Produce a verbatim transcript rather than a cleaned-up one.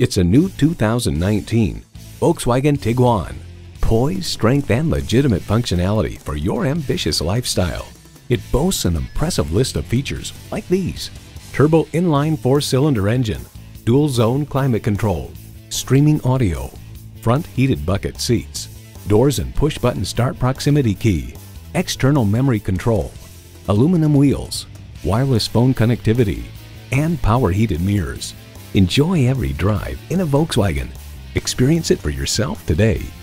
It's a new two thousand nineteen Volkswagen Tiguan. Poise, strength, and legitimate functionality for your ambitious lifestyle. It boasts an impressive list of features like these: turbo inline four-cylinder engine, dual zone climate control, streaming audio, front heated bucket seats, doors and push-button start proximity key, external memory control, aluminum wheels, wireless phone connectivity, and power heated mirrors. Enjoy every drive in a Volkswagen. Experience it for yourself today.